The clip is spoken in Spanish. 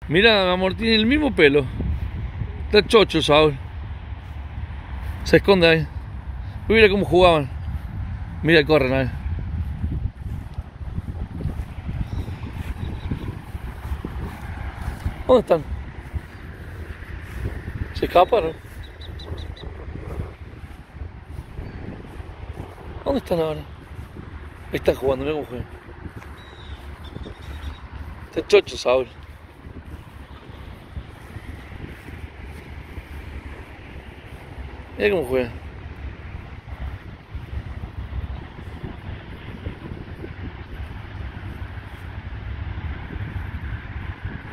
Mira, amor, tiene el mismo pelo. Está chocho, Saúl. Se esconde ahí. Mira cómo jugaban. Mira, corren ahí. ¿Dónde están? ¿Se escaparon? ¿Dónde están ahora? Ahí están jugando, mira cómo juegan. Está chocho, Saúl. Mira cómo juegan.